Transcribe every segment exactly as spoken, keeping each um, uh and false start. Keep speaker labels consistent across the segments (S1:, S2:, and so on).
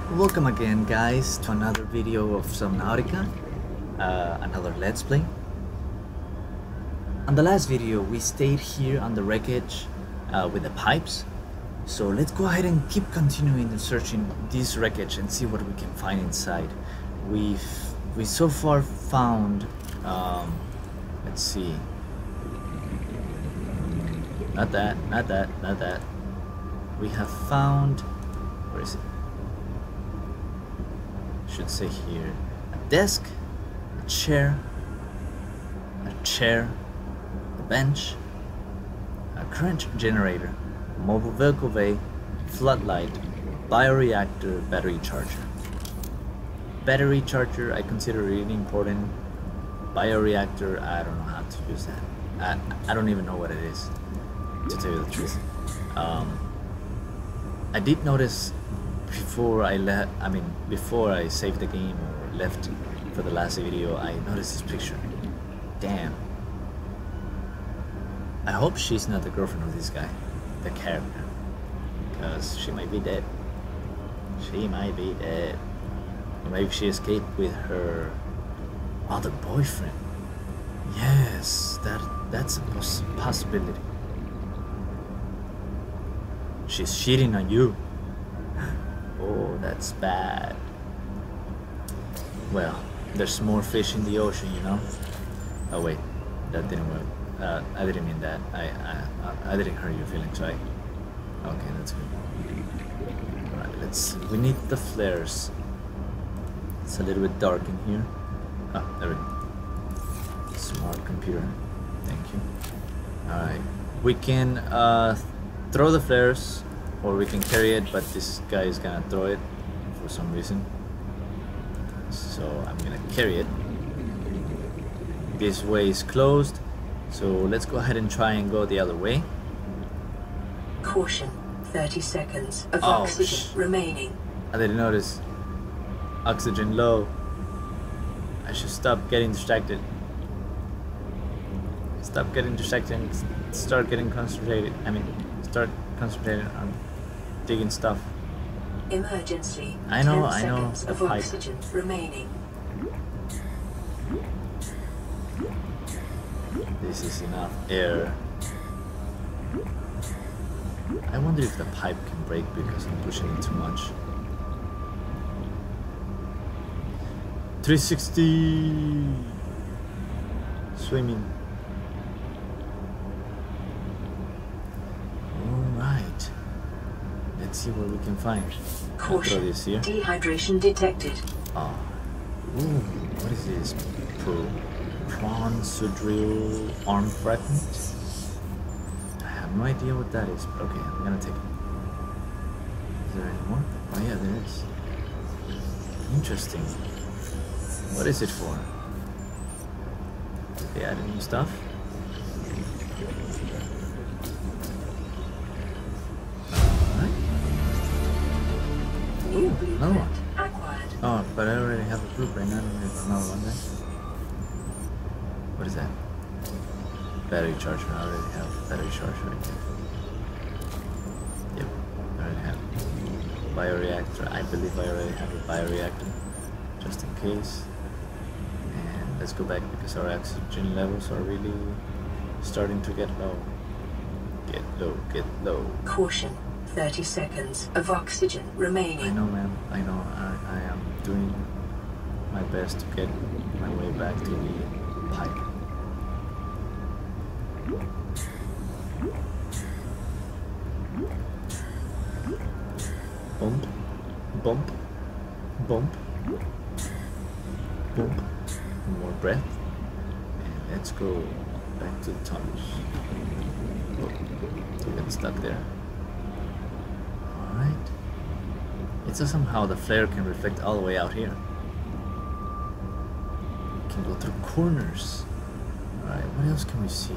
S1: Welcome again, guys, to another video of Subnautica, uh, another Let's Play. On the last video, we stayed here on the wreckage uh, with the pipes, so let's go ahead and keep continuing and searching this wreckage and see what we can find inside. We've we so far found, um, let's see, not that, not that, not that. We have found, where is it? Should say here, a desk, a chair, a chair, a bench, a current generator, mobile vehicle bay, floodlight, bioreactor, battery charger. Battery charger I consider really important. Bioreactor, I don't know how to use that. I, I don't even know what it is, to tell you the truth. Um, I did notice before I left, I mean, before I saved the game or left for the last video, I noticed this picture. Damn. I hope she's not the girlfriend of this guy, the character, because she might be dead. She might be dead. Or maybe she escaped with her other boyfriend. Yes, that that's a poss possibility. She's cheating on you. Oh, that's bad. Well, there's more fish in the ocean, you know. Oh wait, that didn't work. Uh, I didn't mean that. I, I I didn't hurt your feelings, right? Okay, that's good. All right, let's. We need the flares. It's a little bit dark in here. Ah, there we go. Smart computer. Thank you. All right, we can uh, throw the flares. Or we can carry it, but this guy is gonna throw it for some reason. So I'm gonna carry it. This way is closed, so let's go ahead and try and go the other way.
S2: Caution, thirty seconds of
S1: oh,
S2: oxygen remaining.
S1: I didn't notice. Oxygen low. I should stop getting distracted. Stop getting distracted and start getting concentrated. I mean, start concentrating on digging stuff.
S2: Emergency.
S1: I know,
S2: ten
S1: I know.
S2: seconds
S1: The
S2: of
S1: pipe.
S2: oxygen remaining.
S1: This is enough air. I wonder if the pipe can break because I'm pushing it too much. three sixty. Swimming. Alright. Let's see what we can find.
S2: Caution.
S1: This here.
S2: Dehydration detected.
S1: Oh. Ooh, what is this? Pro prawn sudril arm fragment? I have no idea what that is, but okay, I'm gonna take it. Is there any more? Oh yeah, there is. Interesting. What is it for? Did they add new stuff?
S2: New
S1: another one.
S2: acquired.
S1: Oh, but I already have a blueprint. I don't need another one then. What is that? Battery charger. I already have battery charger right there. Yep, I already have it. Bioreactor. I believe I already have a bioreactor, just in case. And let's go back because our oxygen levels are really starting to get low. Get low. Get low.
S2: Caution. thirty seconds of oxygen remaining.
S1: I know, ma'am. I know. I, I am doing my best to get my way back to the pipe. Bump. Bump. Bump. Bump. More breath. And let's go back to the tunnels. Oh, don't get stuck there. Alright. It's awesome how the flare can reflect all the way out here. It can go through corners. Alright, what else can we see?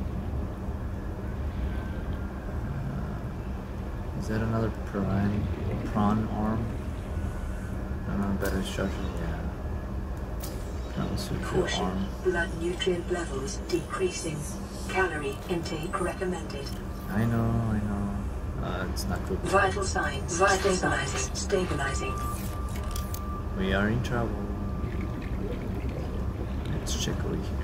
S1: Uh, is that another prawn, prawn arm? Another battery charger? Yeah. Prawn suture arm.
S2: Blood nutrient levels decreasing. Calorie intake recommended.
S1: I know, I know. Uh, it's not good.
S2: Vital signs. Vital stabilizing. Stabilizing.
S1: We are in trouble. Let's check over here.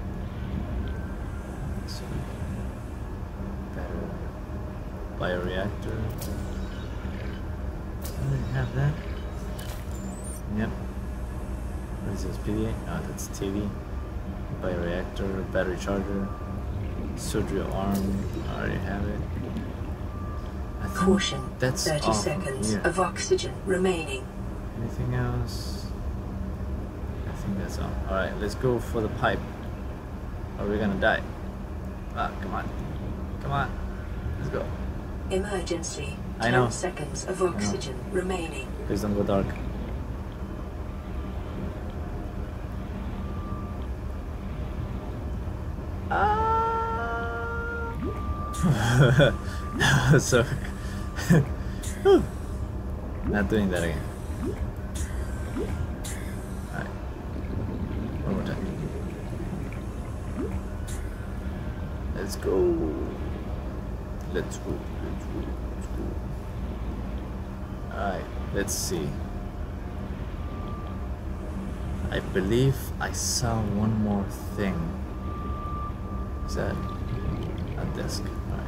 S1: So, better bioreactor. Do they have that? Yep. What is this? P D A? Oh, that's T V. Bioreactor, battery charger, surgery arm. I already have it. I think
S2: Caution.
S1: that's
S2: thirty
S1: all
S2: seconds
S1: here.
S2: of oxygen remaining.
S1: Anything else? I think that's all. Alright, let's go for the pipe. Or we're gonna die. Ah, come on. Come on. Let's go.
S2: Emergency.
S1: I know.
S2: ten seconds of oxygen remaining.
S1: Please don't go dark. Ah! So, not doing that again. Alright, one more time. Let's go. Let's go. Let's go. Let's go. Alright, let's see. I believe I saw one more thing. Is that a desk? Alright.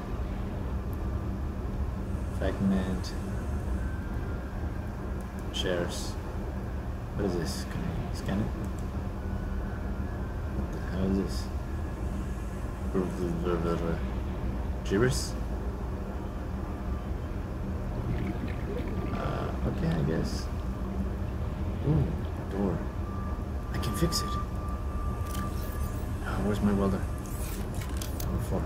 S1: Fragment. Chairs. What is this? Can I scan it? What the hell is this? Gibbers? Uh, okay, I guess. Ooh, door. I can fix it. Oh, where's my welder? Number four.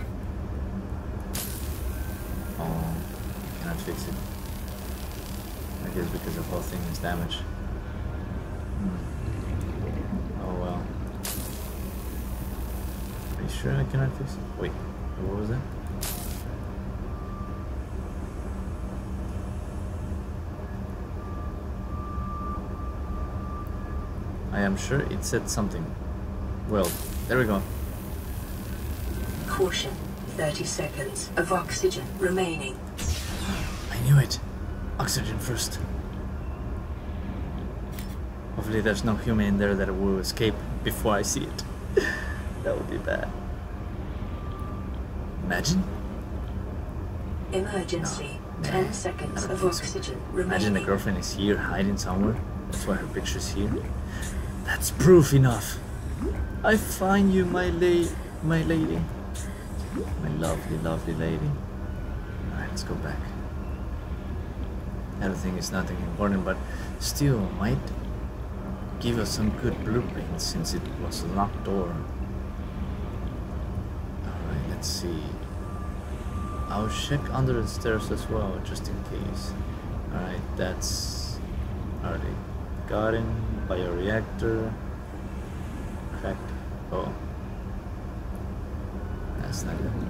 S1: Oh, I cannot fix it. I guess because the whole thing is damaged. Hmm. Oh well. Are you sure I cannot fix it? Wait, what was that? I am sure it said something. Well, there we go.
S2: Caution. thirty seconds of oxygen remaining.
S1: I knew it. Oxygen first. Hopefully there's no human in there that will escape before I see it. That would be bad. Imagine.
S2: Emergency.
S1: No.
S2: ten
S1: Nah,
S2: seconds
S1: I don't
S2: of
S1: think so.
S2: oxygen
S1: Imagine the
S2: remaining.
S1: girlfriend is here hiding somewhere. That's why her picture's here. That's proof enough. I find you, my la- my lady. My lovely, lovely lady. Alright, let's go back. Everything is nothing important, but still might give us some good blueprints since it was a locked door. Alright, let's see. I'll check under the stairs as well, just in case. Alright, that's already gotten. Bioreactor. Cracked. Oh. That's not good.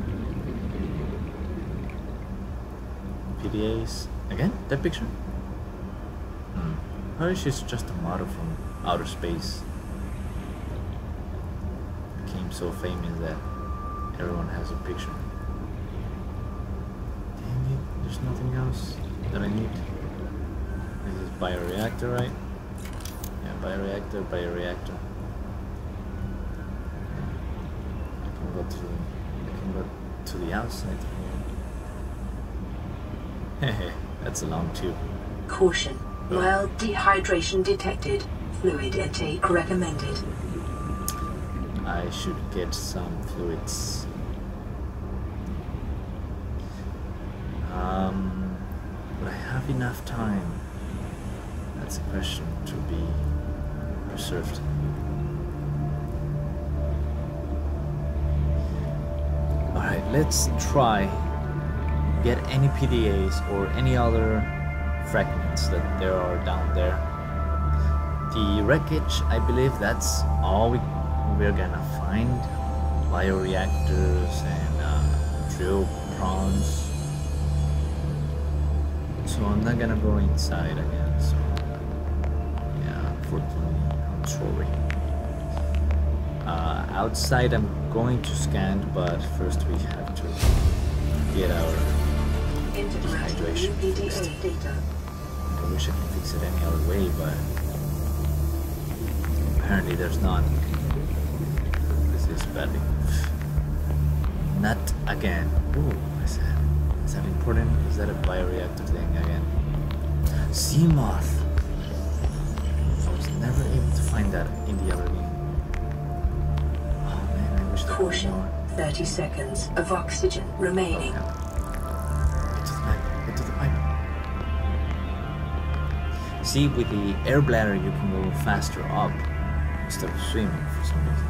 S1: P D As. Again? That picture? Hmm. Or she's just a model from outer space. Became so famous that everyone has a picture. Dang it, there's nothing else that I need. This is bioreactor, right? Yeah, bioreactor, bioreactor. I can go to I can go to the outside here. Hehe, that's a long tube.
S2: Caution. Mild dehydration detected. Fluid intake recommended.
S1: I should get some fluids. Um, will I have enough time? That's a question to be reserved. Alright, let's try get any P D As or any other fragments that there are down there. The wreckage, I believe that's all we, we're gonna find. Bioreactors and uh, drill prawns. So I'm not gonna go inside again, so yeah, unfortunately, I'm sorry. Uh, outside I'm going to scan, but first we have to get our dehydration fixed. I wish I could fix it any other way, but apparently there's none. This is badly. Not again. Ooh, is that, is that important? Is that a bioreactor thing again? Sea moth. I was never able to find that in the other game. Oh man, I wish there was more.
S2: thirty seconds of oxygen remaining.
S1: Okay. Get to the pipe. Get to the pipe. See, with the air bladder, you can go faster up instead of swimming for some reason.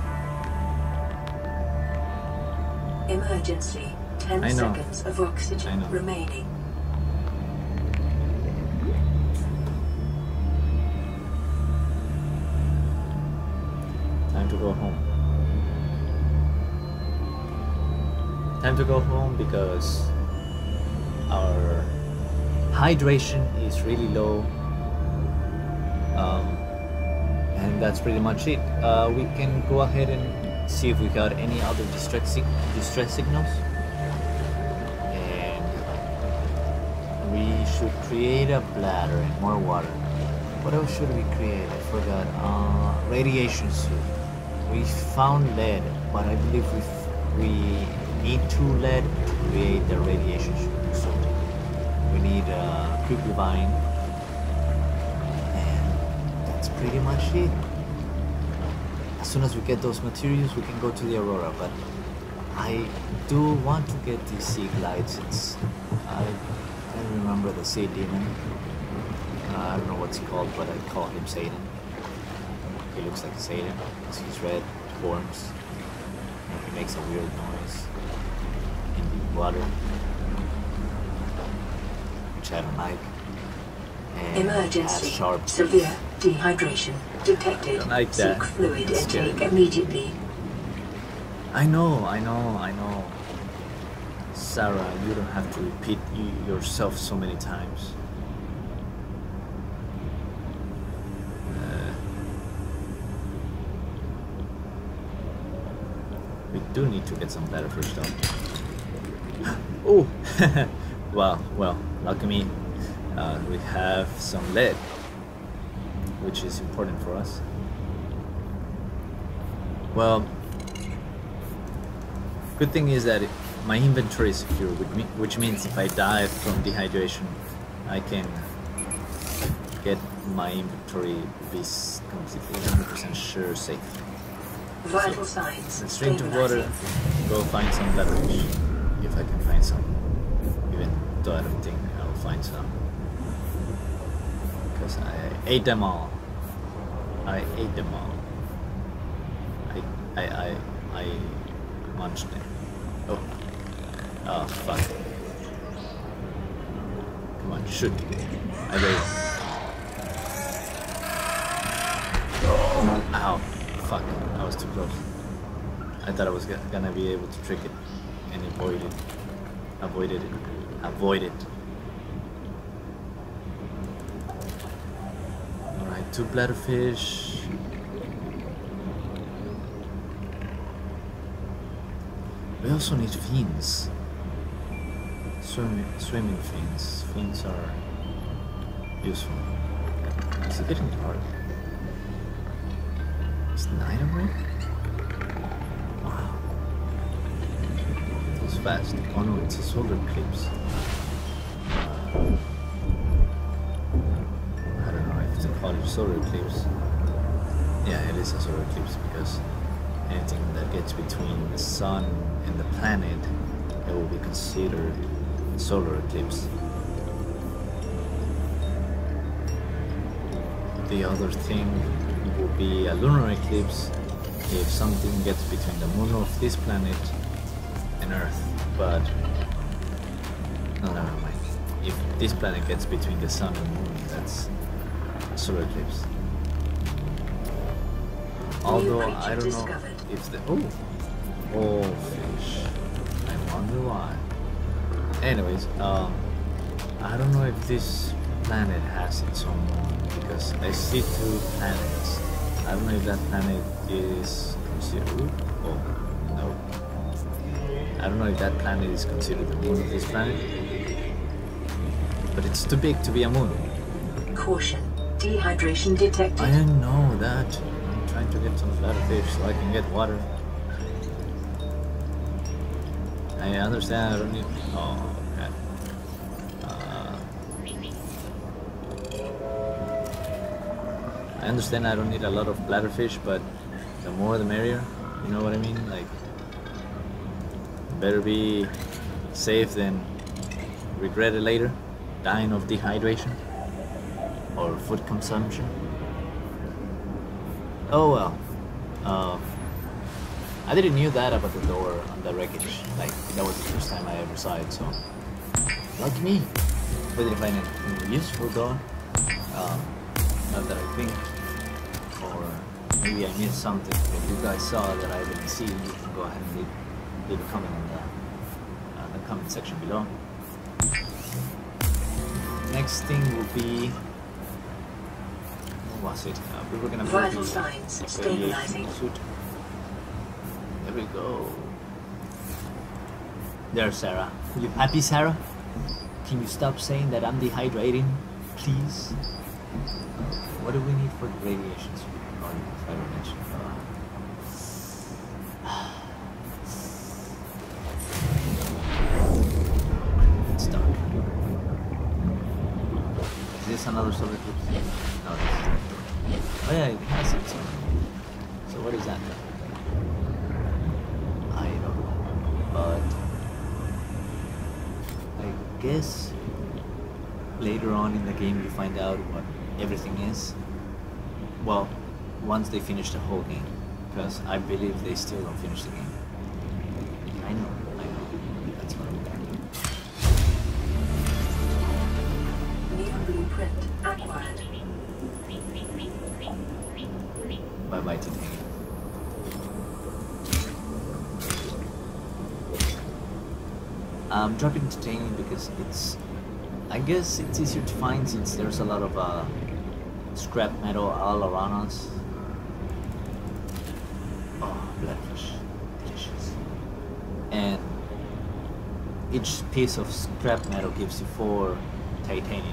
S2: Emergency. ten
S1: I know.
S2: seconds of oxygen remaining.
S1: Time to go home. Time to go home because our hydration is really low. Um, and that's pretty much it. Uh, we can go ahead and see if we got any other distress, sig distress signals. And we should create a bladder and more water. What else should we create? I forgot. Uh, radiation suit. We found lead, but I believe we we need two lead to create the radiation suit. So we need a uh, creepy vine, and that's pretty much it. As soon as we get those materials, we can go to the Aurora. But I do want to get the sea glide since I can't remember the sea demon. Uh, I don't know what's he called, but I call him Satan. He looks like Satan because he's red, horns, and he makes a weird noise in the water, which I don't like. And
S2: Emergency.
S1: sharp
S2: Severe dehydration detected.
S1: I don't like that.
S2: Seek fluid
S1: It's
S2: intake
S1: scary.
S2: immediately.
S1: I know, I know, I know. Sarah, you don't have to repeat you yourself so many times. We do need to get some better fish though. Oh! Wow, well, lucky me. Uh, we have some lead, which is important for us. Well, good thing is that it, my inventory is secure, which, me, which means if I die from dehydration, I can get my inventory be completely one hundred percent sure safe.
S2: Vital signs.
S1: Let's drink the water, go find some bladderfish, if I can find some. Even though I don't think I'll find some. Because I ate them all. I ate them all. I, I, I, I munched them. Oh. Oh, fuck. Come on, shoot. I wait. Ow. Fuck, I was too close. I thought I was gonna be able to trick it and avoid it. Avoided it. Avoid it. Alright, two bladderfish. We also need fins. Swimming, swimming fins. Fins are useful. Is it getting hard? It's nine of them? Wow. It was fast. Oh no, it's a solar eclipse. I don't know if to call it solar eclipse. Yeah, it is a solar eclipse because anything that gets between the sun and the planet, it will be considered a solar eclipse. The other thing will be a lunar eclipse if something gets between the moon of this planet and Earth, but no, never mind. If this planet gets between the sun and moon, that's a solar eclipse. Although I don't know if the oh, oh fish. I wonder why. Anyways, um, I don't know if this planet has its own moon because I see two planets. I don't know if that planet is considered. Oh, no. I don't know if that planet is considered the moon of this planet. but it's too big to be a moon.
S2: Caution. Dehydration detected.
S1: I didn't know that. I'm trying to get some flatter fish so I can get water. I understand I don't need... Oh, okay. Uh, I understand I don't need a lot of bladderfish, but the more the merrier. You know what I mean? Like, better be safe than regret it later, dying of dehydration or food consumption. Oh well. Uh, I didn't knew that about the door on the wreckage. Like, that was the first time I ever saw it, so lucky me. But did I find a useful door? Um, not that I think. Or maybe I missed something that you guys saw that I didn't see. You can go ahead and leave, leave a comment in the, uh, the comment section below. Next thing will be... What was it? Uh, we were gonna
S2: Vital signs stabilizing.
S1: Suit. There we go. There, Sarah. Are you happy, Sarah? Can you stop saying that I'm dehydrating, please? What do we need for the radiation suit? Oh, I don't mention. Uh, it's dark. Is this another solar eclipse? No, this is not. Oh yeah, it has it. So, so what is that? I don't know. But I guess later on in the game you find out what everything is. Well, once they finish the whole game, because I believe they still don't finish the game. I know, I know. That's what I'm thinking.
S2: New blueprint acquired.
S1: Bye bye titanium. I'm dropping titanium because it's, I guess it's easier to find since there's a lot of uh, scrap metal all around us. Oh, bloodfish, delicious. And each piece of scrap metal gives you four titanium,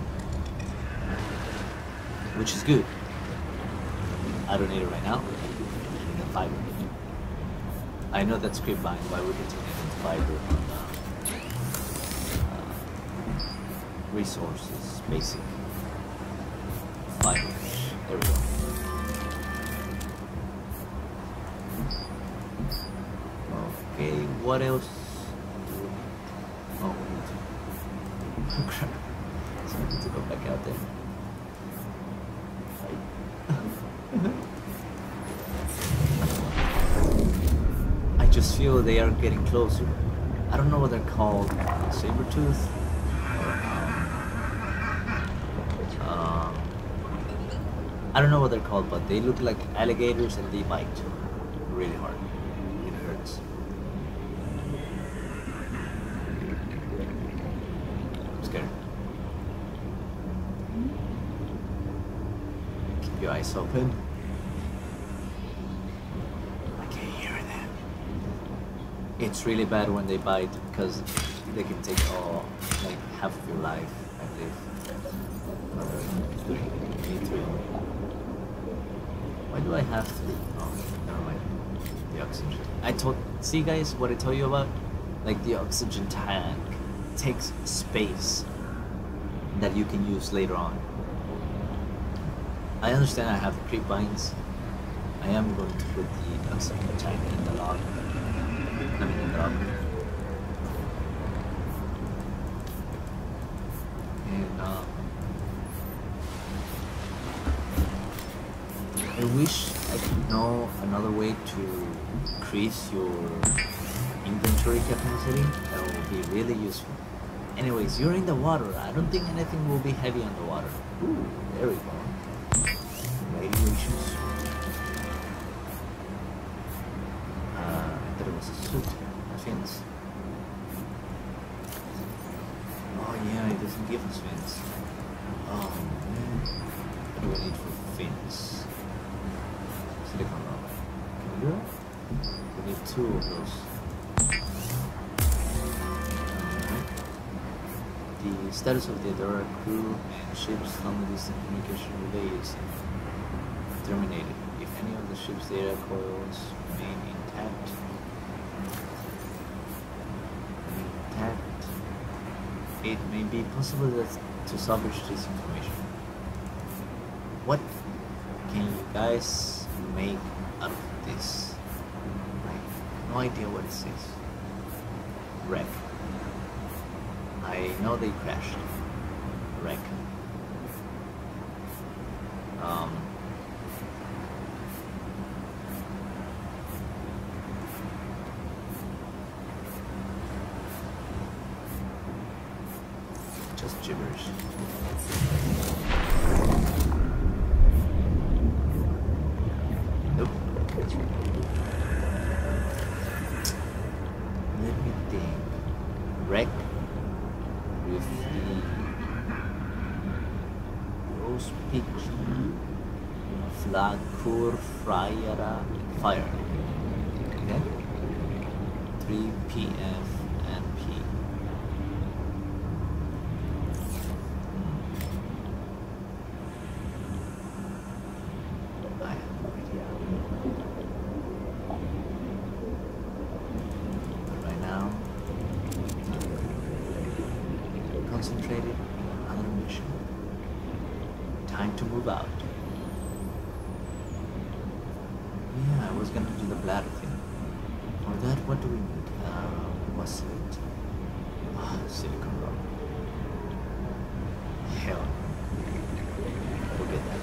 S1: which is good. I don't need it right now. I need a fiber. I know that's creep bind, why we can turn it into fiber on uh, uh, resources, basic fibers. There we go. Okay, what else? Oh, we need to. Crap. So I need to go back out there. I just feel they are getting closer. I don't know what they're called. Saber-tooth? Um, I don't know what they're called, but they look like alligators and they bite really hard. It hurts. I'm scared. Keep your eyes open. It's really bad when they bite because they can take all, like, half of your life, I believe. Another three, eight, three. Why do I have to? Oh, never mind. The oxygen. I told, see guys, what I told you about? Like, the oxygen tank takes space that you can use later on. I understand I have the creep binds. I am going to put the oxygen tank in the log. I mean, in the log. And uh, I wish I could know another way to increase your inventory capacity. That would be really useful. Anyways, you're in the water. I don't think anything will be heavy on the water. Ooh, there we go. Radiations. Fins. Oh yeah, it doesn't give us fins. Oh man. What do we need for fins? Silicon rubber. Can we do that? We need two of those. Alright. the status of the Adora crew and ships long distance communication relays terminated. If any of the ship's data coils remain intact, intact, it may be possible that to salvage this information. What can you guys make out of this? I have no idea what it says. Wreck. I know they crashed. Wreck. Um, just gibberish. Nope. Let me think. Wreck with the rose pigeon flagkur friara fire. Okay? three P F and P. I have no idea. But right now, concentrated on another mission. Time to move out. Yeah, I was gonna do the bladder thing. For that, what do we need? Uh, what's it? Ah, silicon rod. Hell. Forget that.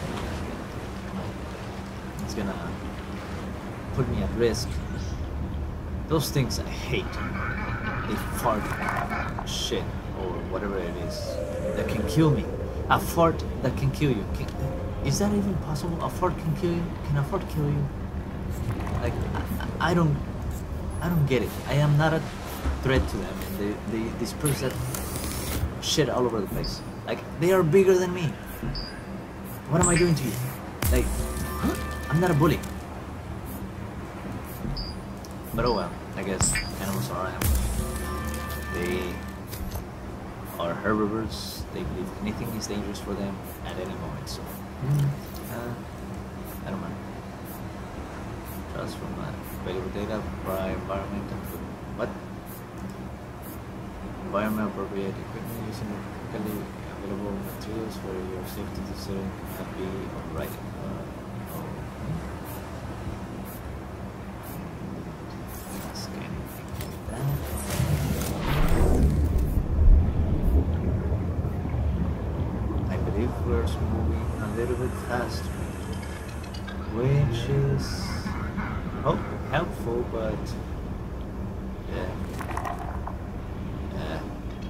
S1: It's gonna put me at risk. Those things I hate. They fart shit or whatever it is that can kill me. A fart that can kill you. Can, is that even possible? A fart can kill you? Can a fart kill you? Like, I, I don't, I don't get it. I am not a threat to them, and they, they disperse that shit all over the place. Like, they are bigger than me. What am I doing to you? Like, I'm not a bully. But oh well, I guess animals are animals. They are herbivores. They believe anything is dangerous for them at any moment. So, mm, uh, I don't mind. Trust from uh, available data by environmental what? Environment appropriate equipment using locally available materials for your safety to say happy or right. Uh, oh. Scan that. I believe we're moving a little bit fast, which is oh, helpful, but yeah. Yeah.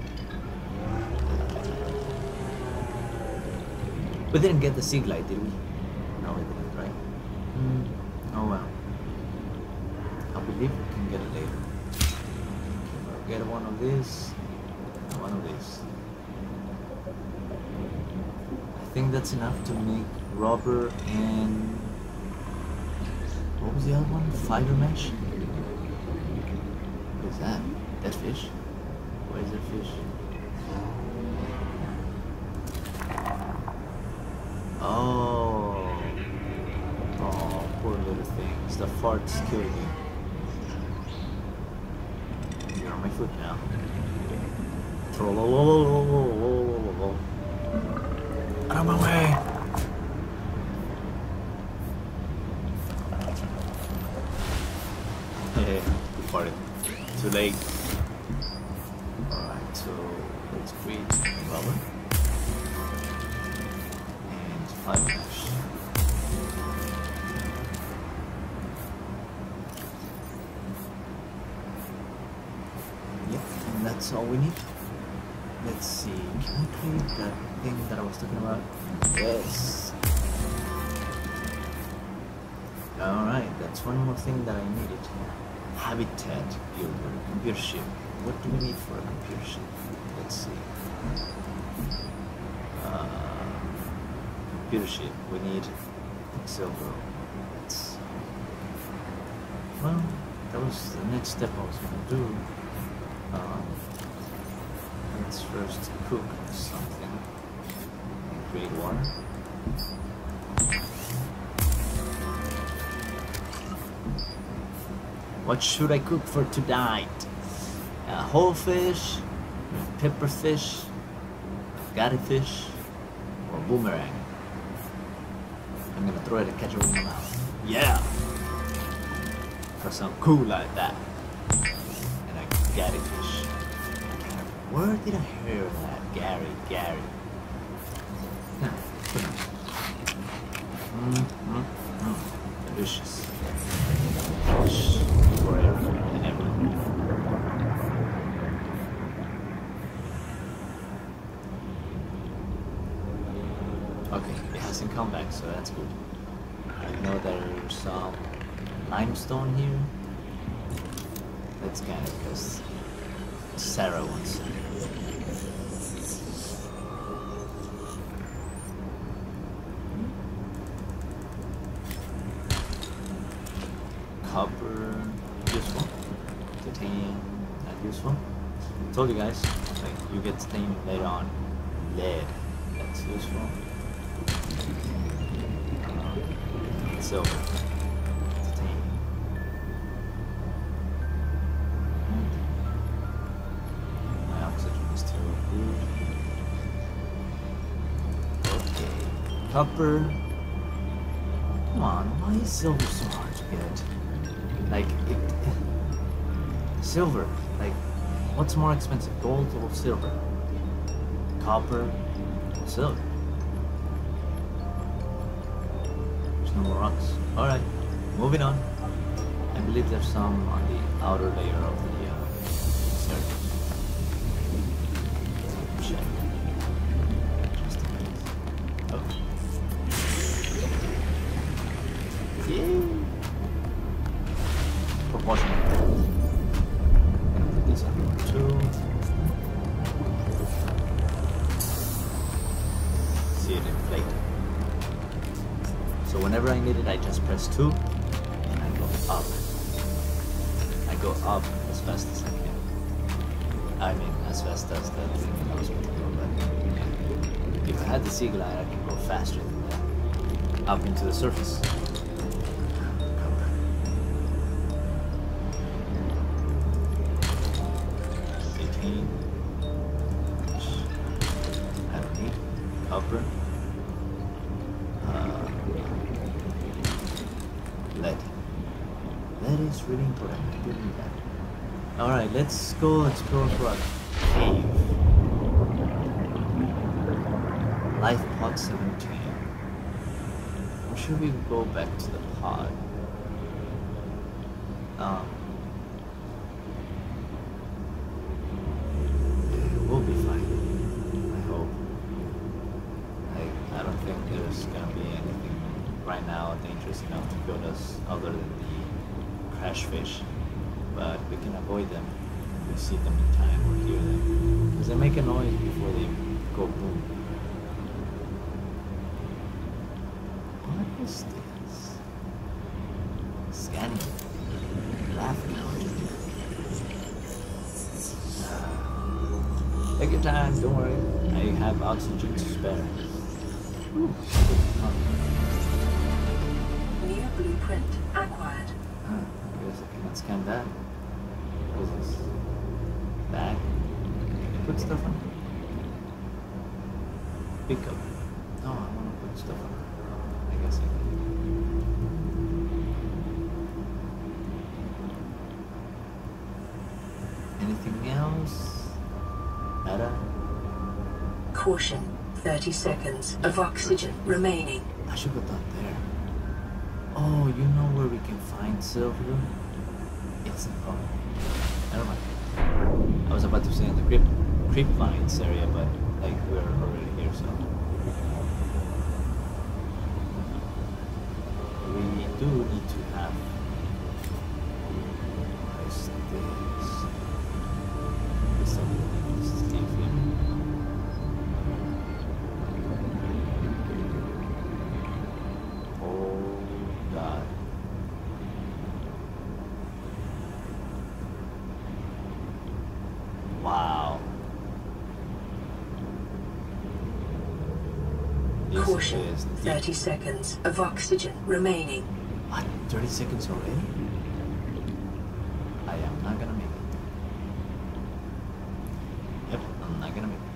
S1: We didn't get the sea glide, did we? No, we didn't, right? Mm. Oh well. I believe we can get it later. We'll get one of these, and one of these. I think that's enough to make rubber and what was the other one? Fiber mesh? What is that? That fish? Where is that fish? Oh. Oh, poor little things. The farts kill you. You're on my foot now. Out of my way! Farted. Too late. Alright, so let's create rubber and fiber mesh. Yep, and that's all we need. Let's see, can I create that thing that I was talking about? Yes. Alright, that's one more thing that I needed. Habitat builder, computer ship. What do we need for a computer ship? Let's see. Uh, computer ship. We need silver. Let's. Well, that was the next step I was gonna do. Um, let's first cook something and create water. What should I cook for tonight? Uh, whole fish, pepper fish, gatti fish, or boomerang? I'm gonna throw it and catch it with my mouth. Yeah! For some cool like that. And a gatti fish. Where did I hear that? Gary, Gary. Mm, mm, mm. Delicious. Fish forever and ever. Okay, it hasn't come back, so that's good. I know there's some limestone here. That's kind of because Sarah wants it. Copper, useful. Titanium, not useful. I told you guys, like you get titanium later on. Lead, that's useful. Um, silver, titanium. My oxygen is still good. Okay, copper. Come on, why is silver so hard to get? Like, it, silver, like, what's more expensive, gold or silver? Copper or silver? There's no more rocks. Alright, moving on. I believe there's some on the outer layer of the uh, circuit. Check. Just in case. Oh. Yeah. Proportional. Put this on two. See it inflate. So whenever I need it, I just press two and I go up. I go up as fast as I can. I mean, as fast as the thing allows me to go, but if I had the sea glide, I can go faster than that. Up into the surface. Copper, uh, lead. Lead is really important. I do need that. All right, let's go explore for a cave. Life pod seventeen. Or should we go back to the pod? Um, we'll be fine. There's gonna be anything right now dangerous enough to kill us other than the crash fish, but we can avoid them if we see them in time or hear them, because they make a noise before they go boom. What is this? Scanning. Laugh count. Take your time, don't worry. I have oxygen to spare. Ooh.
S2: New blueprint acquired.
S1: Huh, I guess I cannot scan that. What is this? Bag? Can you put stuff on? Pick up. No, I want to put stuff on. I guess I can. Anything else? Nada?
S2: Caution. thirty seconds of oxygen remaining.
S1: I should put that there. Oh, you know where we can find silver? It's in, oh, never mind. I was about to say in the creep, creep vines area, but like we're already here, so. We do need to have. What is this? This is lithium. Yes,
S2: Caution,
S1: it is.
S2: thirty seconds of oxygen remaining.
S1: What? thirty seconds already? I am not gonna make it. Yep, I'm not gonna make it.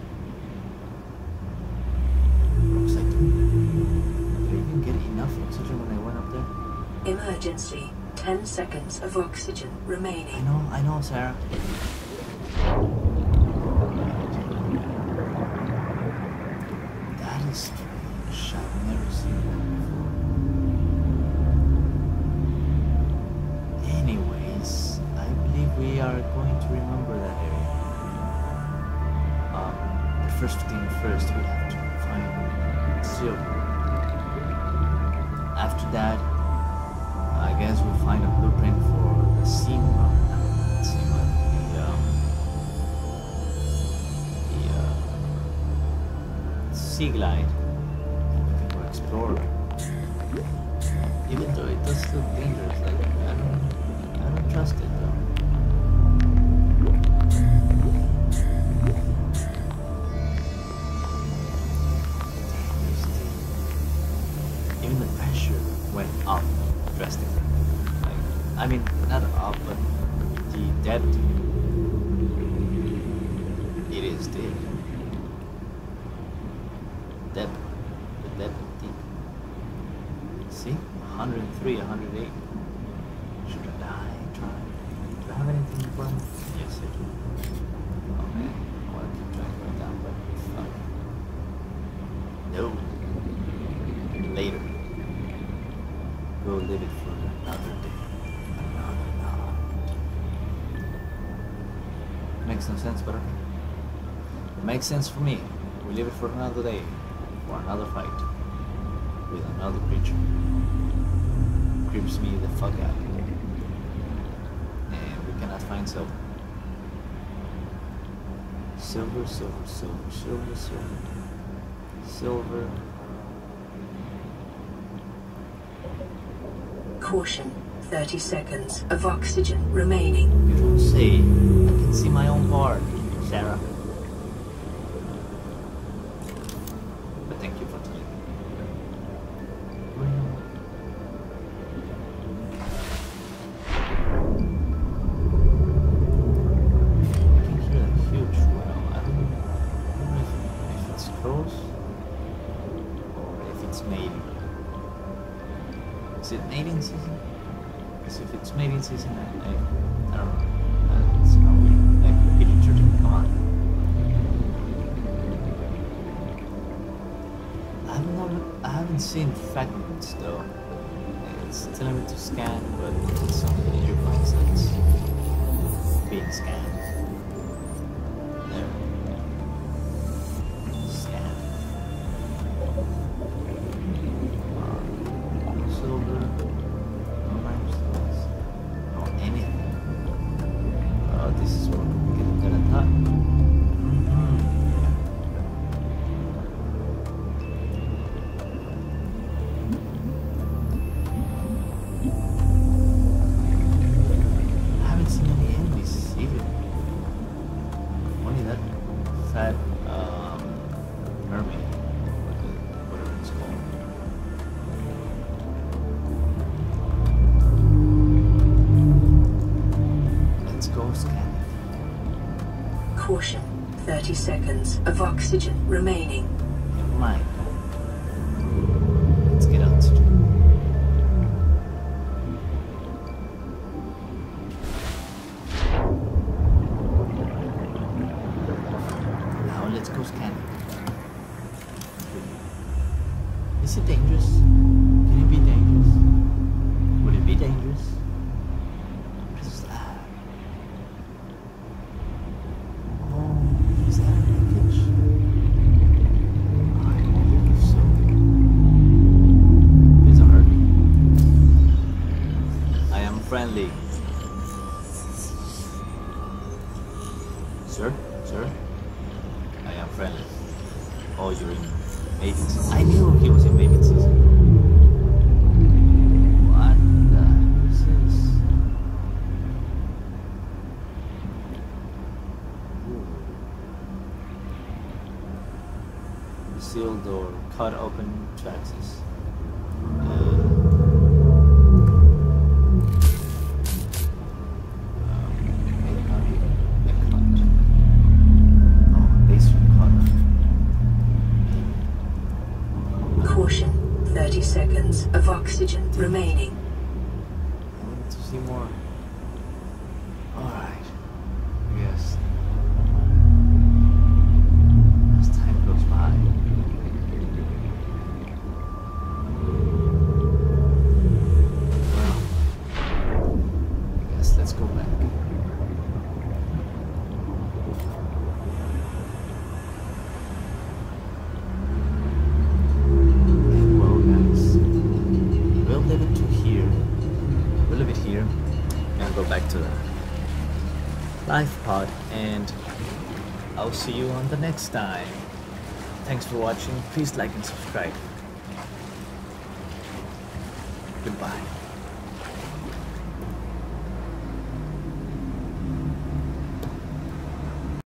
S1: Looks like... Did I even get enough oxygen when I went up there?
S2: Emergency, ten seconds of oxygen
S1: I
S2: remaining.
S1: know, I know, Sarah. That is strange. I've never seen that before. Anyways, I believe we are going to remember that area. Um, the first thing first, we have to find silver. After that, I guess we'll find a blueprint for the seam. Uh, not seam, uh, the um, the uh, sea glide. And we can go explore. Even though it does look dangerous, like I don't, I don't trust it though. Even the pressure went up drastically. Like, I mean, not up, but the depth. It is deep. Depth. The depth is deep. See? one hundred three, one hundred eight. Should I die? Try. Do I have anything for me? Yes, I do. Oh man. I want to keep trying to go down, but fuck. No. Later. Go live it for another day. Another night. Makes no sense, but okay. It makes sense for me. We live it for another day. For another fight. With another creature. Creeps me the fuck out. And we cannot find silver. Silver, silver, silver, silver, silver. Silver.
S2: Caution, thirty seconds of oxygen remaining.
S1: You don't say. I can see my own part, Sarah. But thank you for telling me. I can hear a huge well. I don't know, I don't know if, if it's close or if it's mating. Is it mating season? Because if it's mating season, I, I, I don't know. That's how we like hit each other. Come on. I haven't, know- I haven't seen fragments though. It's telling me to scan, but it's only earphones that's being scanned. There. Scan. Silver, no limestone, no anything. Oh, this is more complicated than I thought. Mm-hmm. I haven't seen any enemies either. Only that fat um, mermaid, whatever it's called. Let's go scan it.
S2: Caution, thirty seconds of oxygen remaining.
S1: Never mind. Let's get out. Now let's go scan it. Is it dangerous? Can it be dangerous? Would it be dangerous? What is that? Oh, is that a wreckage? I believe so. Please don't hurt me. I am friendly. Sir? Sir? I am friendly. Oh, you're in mating season. I knew he was in mating season. What the heck is this? Ooh. Sealed door, cut open to access.
S2: Caution, thirty seconds of oxygen remaining.
S1: I want to see more. Alright. Yes. As time goes by. Well, I guess let's go back. Go back to the life pod, and I'll see you on the next time. Thanks for watching. Please like and subscribe. Goodbye.